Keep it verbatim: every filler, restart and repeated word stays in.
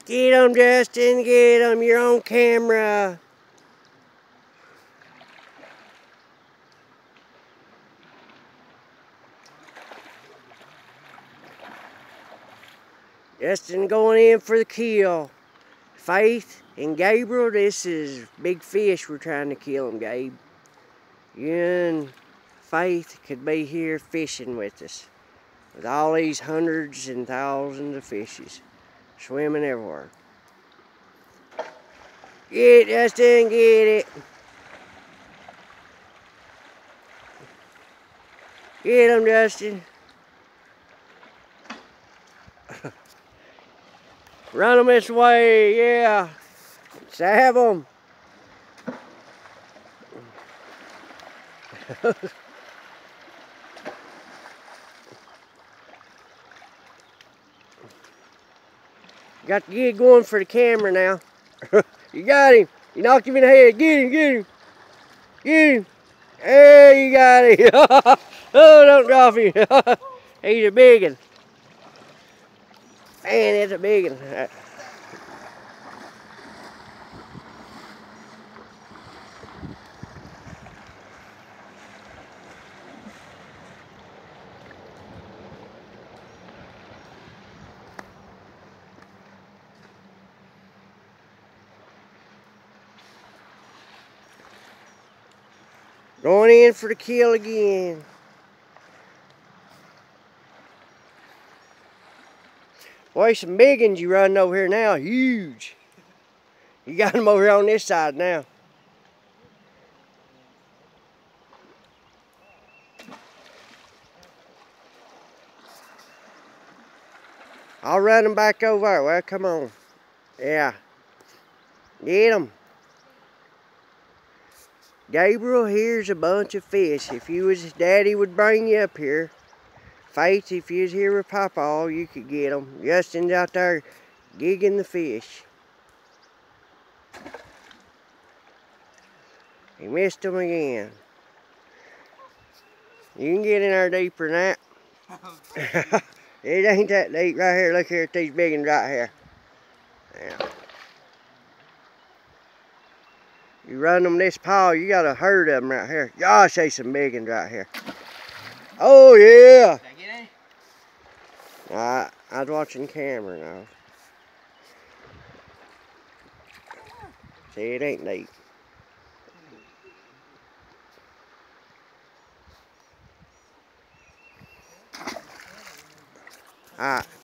Get him, Justin, get him. You're on camera. Justin going in for the kill. Faith and Gabriel, this is big fish we're trying to kill them, Gabe. You and Faith could be here fishing with us. With all these hundreds and thousands of fishes swimming everywhere. Get it, Justin, get it. Get him, Justin. Run them this way, yeah. Stab them. Got the gig going for the camera now. You got him. You knocked him in the head. Get him, get him. Get him. There you got him. Oh, don't drop him. He's a big one. Man, it's a big one. Going in for the kill again. Boy, some big ones you running over here now. Huge. You got them over here on this side now. I'll run them back over. Well, come on. Yeah. Get them. Gabriel, here's a bunch of fish. If you was his daddy, would bring you up here. Faith, if you was here with Papa, you could get them. Justin's out there gigging the fish. He missed them again. You can get in there deeper than that. It ain't that deep right here. Look here at these big ones right here. Yeah. You run them this pile, you got a herd of them right here. Gosh, there's some big ones right here. Oh, yeah. Did I get any? I, I was watching camera now. See, it ain't deep. All right.